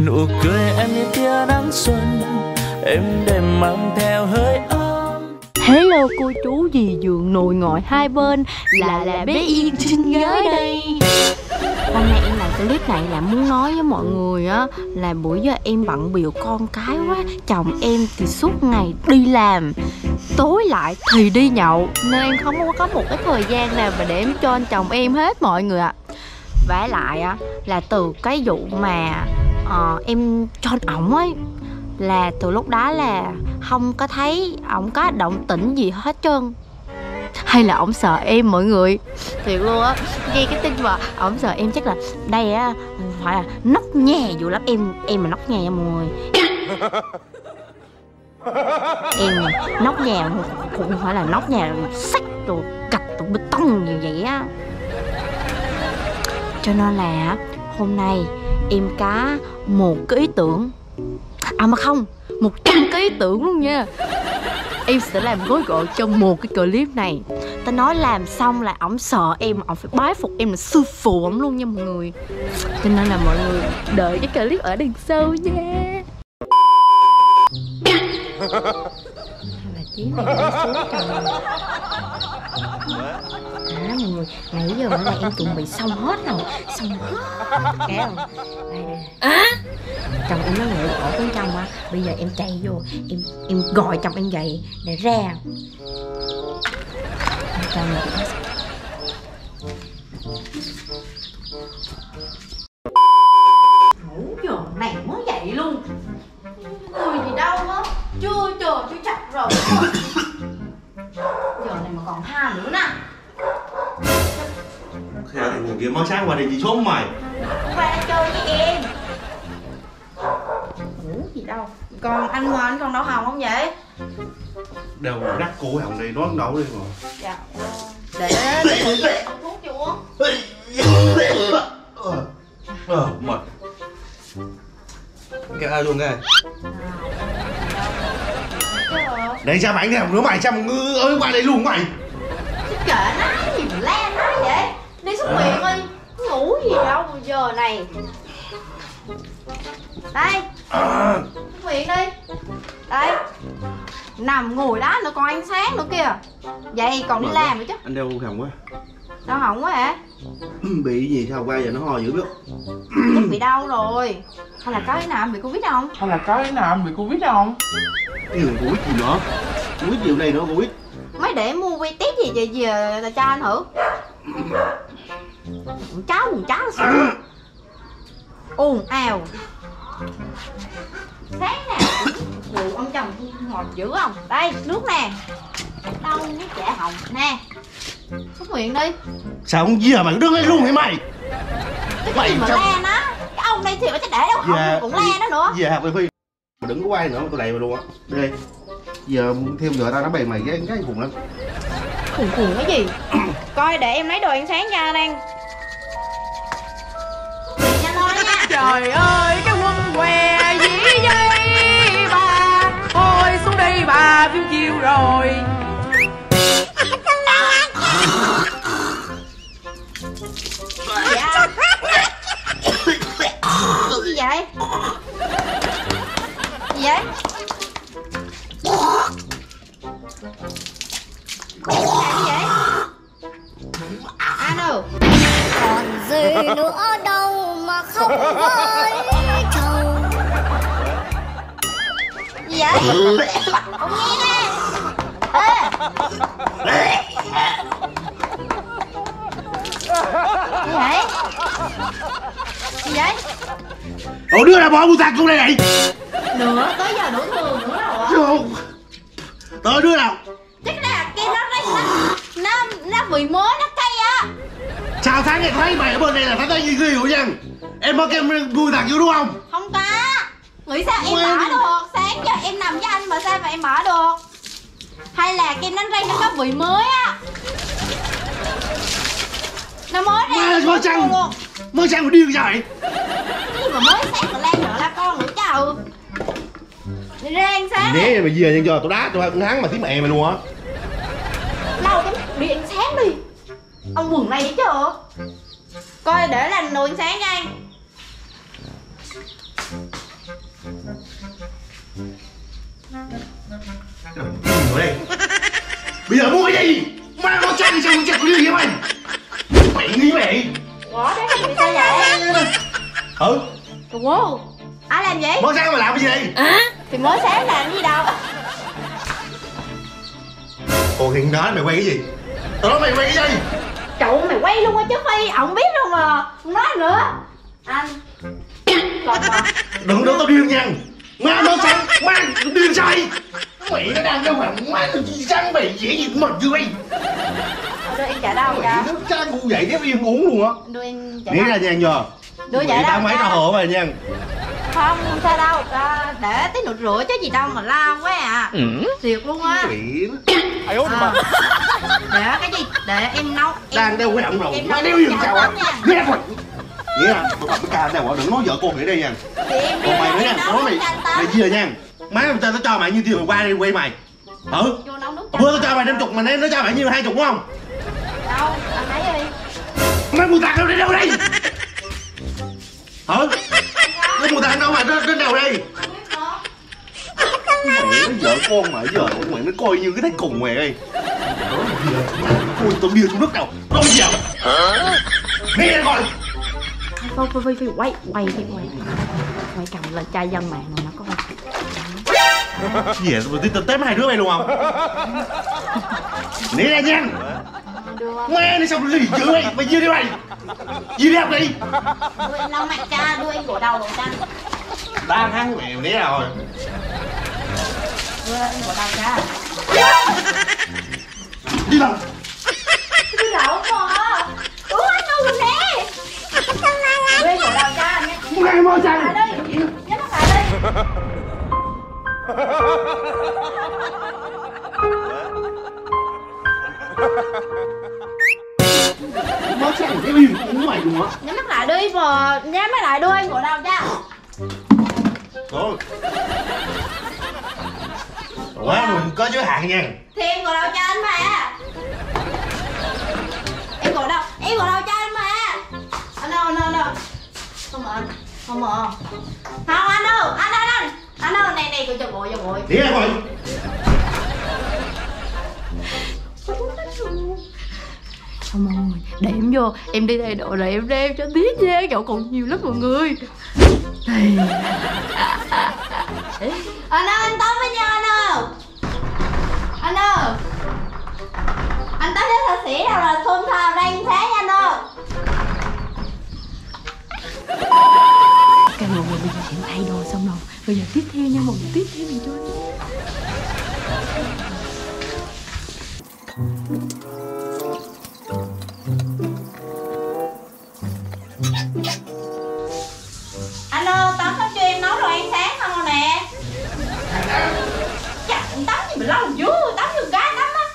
Nụ cười em như tia nắng xuân, êm đềm mang theo hơi ấm. Hello cô chú dì giường nội ngoại hai bên, là bé Yên xinh gái đây. Hôm nay em làm clip này là muốn nói với mọi người á, là bữa giờ em bận bịu con cái quá. Chồng em thì suốt ngày đi làm, tối lại thì đi nhậu, nên em không có một cái thời gian nào mà để em cho anh chồng em hết mọi người ạ. Vả lại á, là từ cái vụ mà em cho ổng ấy, là từ lúc đó là không có thấy ổng có động tĩnh gì hết trơn. Hay là ổng sợ em mọi người, thiệt luôn á. Nghe cái tin mà ổng sợ em chắc là đây á phải là nóc nhà dữ lắm. Em mà nóc nhà nha mọi người. Em nóc nhà cũng không phải là nóc nhà sắt rồi gạch rồi bê tông như vậy á. Cho nên là hôm nay em có một cái ý tưởng, mà không, 100 cái ý tưởng luôn nha. Em sẽ làm gói gọn trong một cái clip này. Ta nói làm xong là ổng sợ em, ổng phải bái phục em là sư phụ ổng luôn nha mọi người. Cho nên là mọi người đợi cái clip ở đằng sau nha. Là chiếc này nó xuống trời. Mọi người, nãy giờ là em chuẩn bị xong hết rồi. Xong hết. Kể không? Đây. Chồng em nó ngồi ở bên trong á. Bây giờ em chạy vô, em gọi chồng em dậy để ra. Chồng này ngủ giờ này mới dậy luôn. Người gì đâu á. Chưa chặt rồi. Giờ này mà còn 2 nữa nè. Khe thằng người kia mới sáng qua đây chị trốn mày. Qua đây chơi với em. Ngủ gì đâu. Còn anh mời anh còn đau hồng không vậy? Đâu rắc củ hồng đi, nó đau đi mà. Dạ. Để uống thuốc cho uống. Mệt. Cái ai luôn cái. Đấy cha bánh này, đứa mày chăm ơi qua đây luôn mày. Chứ kệ nó, gì mà la nó vậy? Đi xuống miệng đi. Ngủ gì đâu giờ này. Đây. Xuống miệng đi. Đây. Nằm ngồi đó nữa còn ăn sáng nữa kìa. Vậy còn đi làm nữa chứ. Anh đeo hồng quá. Đau họng quá hả? Bị gì sao qua giờ nó ho dữ lắm. Chắc bị đau rồi. Hay là có cái nào bị Covid không? Cái người Covid gì nữa? Covid gì này nữa Covid. Mấy để mua que test gì là cho anh thử. Quần cháu sao ồn ào. Sáng nào phụ ông chồng ngọt dữ không? Đây nước nè. Đau với trẻ họng nè. Xúc miệng đi. Sao không dìa mày đứng lên luôn hả mày? Cái gì mà la nó. Cái ông đây thì phải để đâu không cũng la nó nữa. Về học Phi. Đừng có quay nữa, tôi đầy mày luôn á. Đi đây. Giờ thêm giờ tao nó bày mày cái khùng lắm. Khùng cái gì? Coi để em lấy đồ ăn sáng cho anh ăn. Nhanh thôi nha. Trời ơi cái quân què dĩ dây bà, thôi xuống đây bà phim chiều rồi. Dạ. Gì vậy? Gì vậy? Làm gì vậy? Anh ơi. Còn gì nữa đâu mà không với chồng. Gì vậy? Ông nghe nè. Ê. Gì vậy? Gì vậy? Ủa đứa nào bỏ bu sạc xuống đây này? Nữa, tới giờ nửa thường nữa rồi ạ. Tới đứa nào? Chắc là kia nó bị mới nó cay á. Chào sáng ngày thấy mày ở bên này là phải tới gì ghê hả chăng? Em có kem bu sạc vô đúng không? Không có. Nghĩ sao em mở được? Sáng giờ em nằm với anh mà sao mà em mở được? Hay là kem đánh răng nó có vị mới á? Nó mới ra. Mới chăng? Mới chăng mà điên vậy? Cái gì mà mới sáng mà lan nữa là con nữa chứ. Đi ra ăn sáng. Né mày về nhân cho tao đá tao hắn mà tí mẹ mày luôn á. Lâu lắm đi ăn sáng đi. Ông quần này chứ chưa? Coi để làm nồi ăn sáng cho anh. Wow, ai làm vậy? Mới sáng mày làm cái gì? Thì mới sáng làm gì đâu. Còn hiện đó mày quay cái gì? Tao nói mày quay cái gì? Trời mày quay luôn á chứ Phi, ổng biết đâu mà. Không nói nữa. Anh còn mà. Đừng nói tao điên nha. Má nó sáng, má điên say. Mày nó đang đâu mà má nó sáng mày dễ gì mà vui. Đưa em trả đâu kìa. Nó sáng ngu vậy cái yên uống luôn á. Đưa em trả Nghĩ đâu. ra nha giờ. Đưa trả đâu. Tao mấy tao hộ mày nha. Không sao đâu. Để tí nữa rửa chứ gì đâu mà lao quá à. Thiệt luôn á. Quỷ nó. Để cái gì? Để em nấu. Đang đeo cái ổng rồi. Em Má nấu đeo gì cháo sao lắm á? nha. Nghe rồi. Nghĩa là tao tập cái ca nào đừng nói vợ con vậy đây nha. Thì em Còn mày nữa nha, nói mày mày chia nha. Má tao cho mày nhiêu tiền mày qua đi quay mày. Vô nấu nước Bữa tao cho mày 50 mà nó cho mày nhiêu 20 đúng không? đâu, anh lấy đi. Mấy mù tạt đâu đi đâu đây? Hả? Cái mù tạt đâu mà đến đâu đây? Mẹ nó vợ con mà giờ mày nó coi như cái thằng cùng mày ơi. Ui tao bia xuống nước đâu. Đâu giờ? Nghe coi. Phi quay cầm lên chai dân mạng rồi nó có Gì vậy? Tao tém hai đứa mày luôn không? Nè ra nha. Mẹ đi xong gì dữ mày? Mày dư đi mày. Dư đi học đi. Đưa em lau mặt cha, đưa em gội đầu rồi cha. Ba tháng mẹ né rồi. Đưa em gội đầu cha. Đi đâu? Đưa đậu mà. Anh đâu rồi nè. Đưa em gội đầu cha nha. Mày mơ chăng? Lại đi. Nhắm mắt lại đi. Mơ chăng cái gì cũng mày luôn á. Nhắm mắt lại đi mà. Nhắm mắt lại đưa em gội đầu cha. Thôi. Quá mình có giới hạn nha. Thì em gội đầu cho anh mà. Em gội đầu cho anh mà. Anh đâu. Không mà anh. Không anh đâu. Anh đâu, này cho gội. Đi ra coi. Không ơi, để em vô. Em đi thay đồ rồi em đem cho tiếc nha. Cậu còn nhiều lắm mọi người. Anh ơi, anh tắm với nhau anh ơi. Anh tắm với thợ sĩ nào là xôn xao đang sáng nha anh ơi. Cái mọi người bây giờ em thay đồ xong rồi. Bây giờ tiếp theo nha mọi người, tiếp theo mình cho anh ơi, tắm xong cho em nấu đồ ăn sáng không rồi nè. Chắc anh tắm gì mà lâu dữ, tắm như cái tắm á.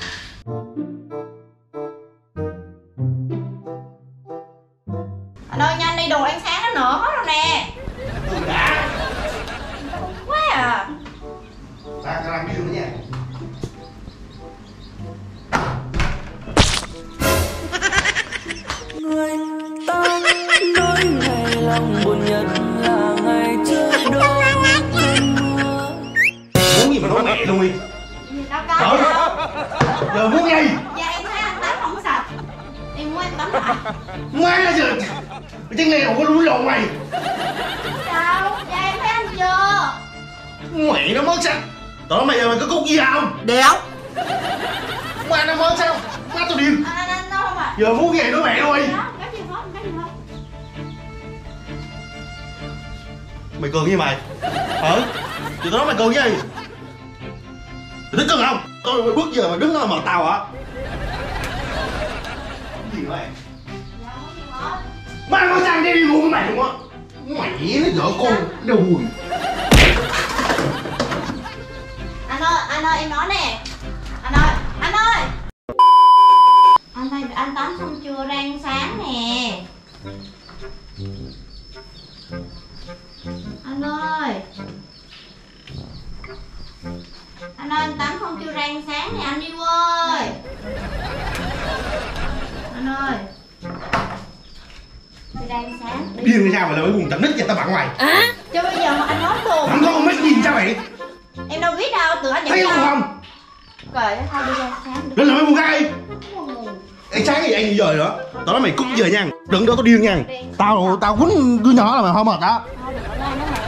Anh ơi nhanh đi, đồ ăn sáng nó nở hết rồi nè. Quá à. Tao làm cái gì nữa nha. Người ta nói ngày lòng buồn nhất là ngày trước đó cơn mưa. Muốn gì mà nói mẹ luôn đi. Đâu có. Giờ muốn gì? Dạ em thấy anh tắm không sạch. Em muốn em tắm lại. Má nó giờ. Cái này không có lúa lộn mày. Sao? Dạ em thấy anh chưa. Mẹ nó mất sao? Tao nói mày giờ mày có cút gì không? Đéo. Má nó mất sao? Má tao điên. Anh đâu không ạ? Giờ muốn gì nữa mẹ thôi. Cái gì hết. Mày cười với mày. Thì tao nói mày cười với gì? Mày thích cưng không? Tôi mày bước giờ mày đứng đó mà tao hả? Cái gì mày? Má nó sang đây đi luôn với mày luôn á. Mày nó vợ con đâu buồn. Anh ơi em nói nè. Anh ơi. Anh tắm xong chưa ra ăn sáng nè. Anh ơi anh tắm xong chưa ra ăn sáng nè anh yêu ơi. Anh ơi đi ra ăn sáng đi. Điên sao mà lại buồn chậm nít vậy tao bận mày. Chứ bây giờ mà anh nói tuồng. Thằng con mấy gì sao vậy? Em đâu biết đâu, tự anh Thấy không không? Trời thôi đi ra ăn sáng Lên là mấy buồn gai. Ê sáng gì ăn gì giờ nữa? Tao nói mày cút giờ nha. Đừng đó tao điên nha. Tao quýnh đứa nhỏ là mày không mệt đó. anh đó mà.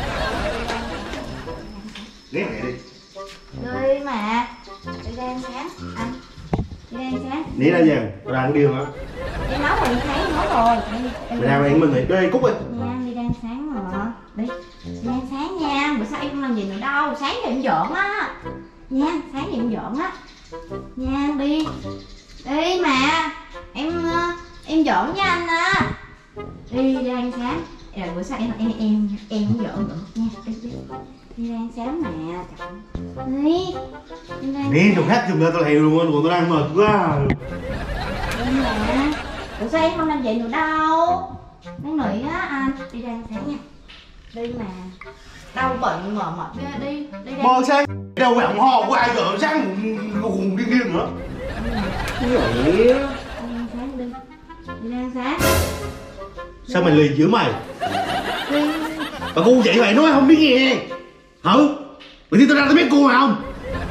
Né mẹ đi. Đi mà. Đi ra ăn sáng anh. Đi ra ăn sáng. Né ra vàng, tao đang điêu hả? Em nói rồi, sáng nói rồi. Mày đang ăn mình đi, đi Cúc ơi. Nha, đi ra ăn sáng mà. Đi ra ăn sáng nha. Bữa sau em không làm gì nữa đâu. Sáng thì em giỡn á. Nha, sáng thì em giỡn á. Nha, đi. Đi mà. Em giỡn với anh á. Đi ra ăn sáng. Rồi bữa sau em không giỡn nữa nha. Đi ra ăn sáng nè. Đi. Né chồng khác chồng ra tao hèo luôn, còn tao đang mệt quá. Đi mà. Bữa sau em không làm vậy nữa đâu. Năn nỉ á anh. Đi ra ăn sáng nha. Đi mà. Đau bệnh mệt ghê. Đi ra. Mò sáng đâu vậy ông ho của ai giờ sáng hùng đi kia nữa. Đi ăn sáng đi. Đi ra ăn sáng. Sao mày lì giữa mày? Đi. Bà cô vậy mày nói không biết nghe. Hả? Mày tin tao ra tao biết cô mày không?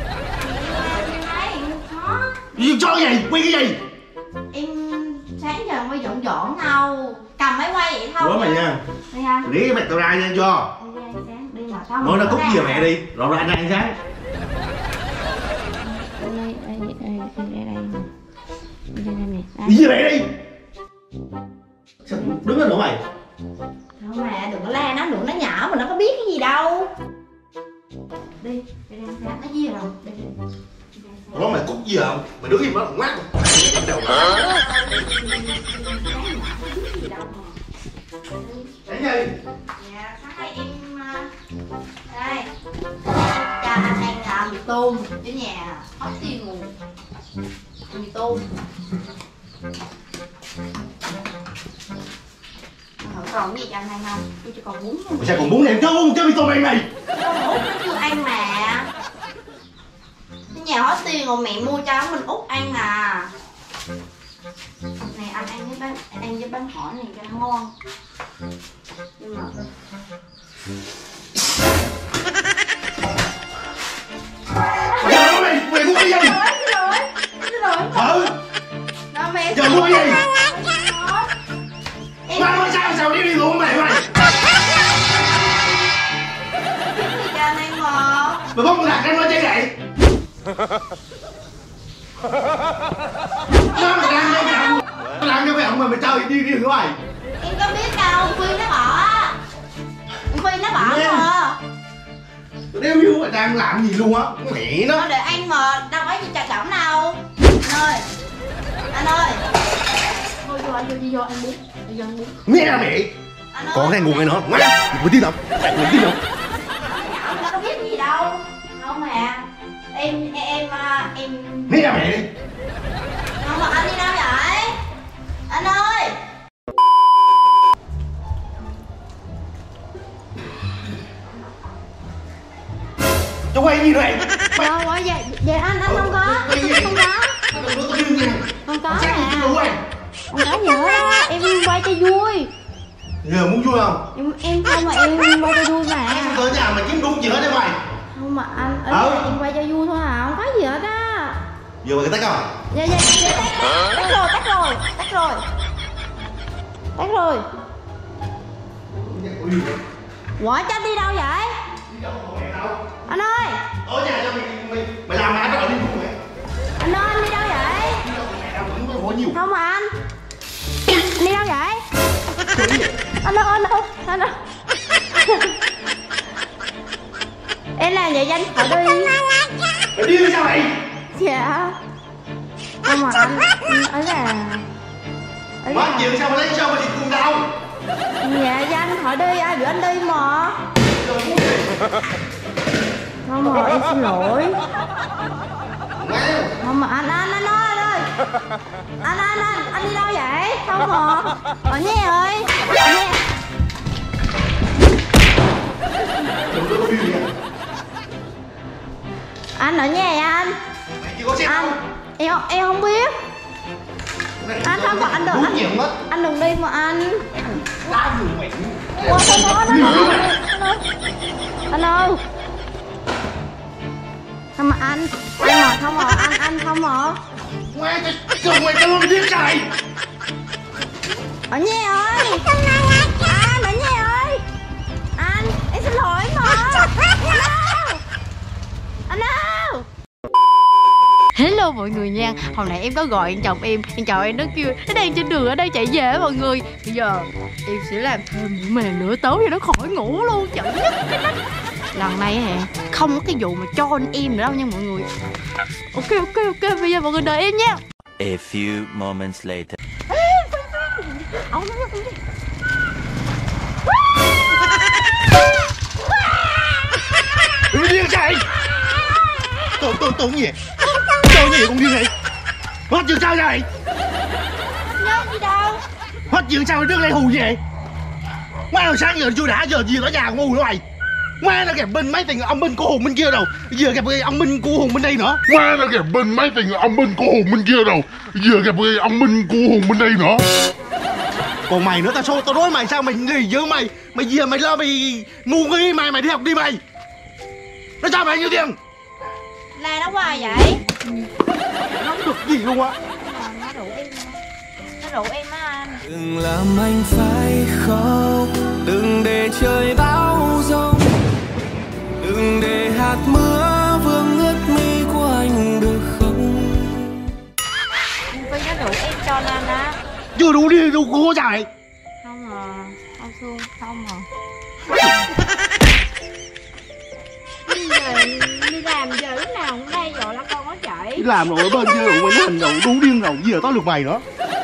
Gì cho gì? Quay cái gì? Em sáng giờ quay dọn đâu. Cầm máy quay vậy thôi. Đó mày nha. Đi anh. Để mày tao ra nha cho. Đi ra ăn sáng. Đi mà tao. Nói nó Cúc giờ mẹ đi. Rồi ra ăn sáng. Đi về mẹ đi. Sao đứng lên nữa mày? Không mà đừng có la nó nữa, nó nhỏ mà nó có biết cái gì đâu. Đi ra ăn sáng. Nó gì rồi. Đi. Nói mày Cúc gì không? Mày đứng im đó ngoát. Đầu Đấy gì? Dạ, sáng nay em đây cho anh ăn mì tôm ở nhà hot tiên nguồn mì tôm. Không còn cái gì cho anh ăn không? Tôi chỉ còn bún thôi. Sao còn bún em cho uống mì tôm mày? Út nó chưa ăn mà. Ở nhà hot tiên rồi mẹ mua cho mình Út ăn à. Này anh ăn với bánh hỏi này cho nó ngon. Nhưng mà Giờ mày mua cái gì? Xin lỗi. Ừ. Đâu mẹ. Giờ mua cái gì? Em Mày sao đi luôn mày. cái gì cho anh ăn mà. Mày không đặt em nói chơi vậy. Nó mày đang cho mày. Làm cho mày ông mà mày chơi đi nữa mày. Em có biết đâu, Phi nó bỏ á. Phi nó bỏ mà. Đéo yêu mày đang làm gì luôn á. Mẹ nó. Thôi để anh mà, đâu có gì chặt lỏng đâu. Anh ơi. Thôi vô anh vô ăn bún. Đi ăn bún. Nghe là mẹ. Còn cái nguồn này nữa. Má. Mày tin không? Mày tin không? Nó có biết gì đâu. Không mà. Em Nghe là mẹ đi. không mà anh đi đâu vậy? Anh ơi. Cho quay gì vậy? Đâu quá vậy anh không có. Không có nè. Không có gì hết á. Em quay cho vui. Giờ muốn vui không? Em không mà em quay cho vui mà. Tới nhà mày kiếm đúng gì hết đấy mày. Không mà anh ở nhà em quay cho vui thôi à, không có gì hết á. Giờ mày cái tắt không? Dạ tắt rồi. Ủa cho đi đâu vậy? Anh ơi. Ở nhà cho mày làm mà tao đi cùng mày. Anh ơi anh đi đâu vậy? Có nhiều. Không mà anh đi đâu vậy? Anh ơi. Em làm vậy anh khỏi đi. Mày đi sao vậy? Dạ. Không mà anh ấy là Má chuyện sao mày lấy sao mày đi cùng tao? dạ anh khỏi đi, ai biểu anh đi mà. Không mà em xin lỗi. Không mà anh ơi. Anh đi đâu vậy? Không mà. Ở nhà ơi. Anh ở nhà anh. Em không biết. Anh không còn anh đừng anh đừng đi mà anh. Ủa không có anh ơi. Không mà anh không mà anh không mà. Mày cho nó biết trời. Ở nhà ơi. Anh ở nhà ơi. Anh đâu mọi người nha. Hồi nãy em có gọi anh chồng em nó kêu nó đang trên đường ở đây chạy về á mọi người. Bây giờ em sẽ làm thêm những màn nửa tối cho nó khỏi ngủ luôn. Trời nhất cái nách. Lần này nè không có cái vụ mà cho anh em nữa đâu nha mọi người. Ok, bây giờ mọi người đợi em nha. A few moments later. Tự nhiên chạy. Tôi gì? Tôi gì con Duyên này? Hết chuyện sao vậy? Nhớ gì đâu. Hết chuyện sao mày đứng đây hù gì vậy? Má hồi sáng giờ chưa đã giờ gì ở nhà ngu nữa mày. Má nó kẹp bên mấy thằng ông Minh cô Hùng bên kia đâu. Giờ gặp cái ông Minh cô Hùng bên đây nữa. Má nó kẹp bên mấy thằng ông Minh cô Hùng bên kia đâu. Giờ gặp cái ông Minh cô Hùng bên đây nữa. Còn mày nữa, tao nói mày sao mày nghỉ với mày. Mày giờ mày lo mày ngu nghi mày đi học đi mày. Nó cho mày nhiêu tiền? La nó hoài vậy? Nó không được gì luôn á. Nó rủ em á anh. Đừng làm anh phải khóc, đừng để trời bão giông, đừng để hạt mưa vương ướt mi của anh được không? Vì nó rủ em cho nên á. Chưa đủ đi đâu cô chạy. Không à, không Xuân, không à. Đi làm giờ lúc nào cũng đây rồi là con có chạy. Đi làm rồi ở bên kia rồi mày nó hành động đúng điên rồi, giờ tới lượt mày nữa.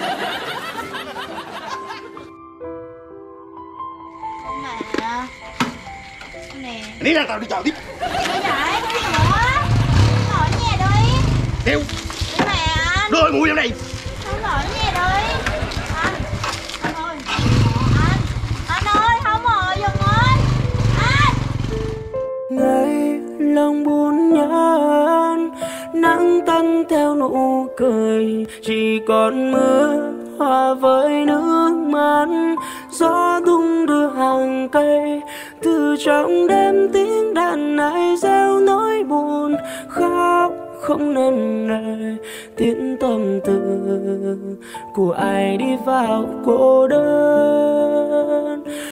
Mà nè. Đi ra tao đi chợ tiếp. Đi chạy, đi nữa. Ngồi ở nhà đi. Đeo. Đi mà anh. Đưa mùi em này. Không ngồi ở nhà đi. Anh ơi. Anh ơi, không rồi, dừng ơi. Anh. Ngày lòng buồn nhớ anh, nắng tắt theo nụ cười, chỉ còn mưa hòa với nước mắt. Gió tung đưa hàng cây, từ trong đêm tiếng đàn này reo nỗi buồn. Khóc không nên lời, tiếng tâm tư của ai đi vào cô đơn.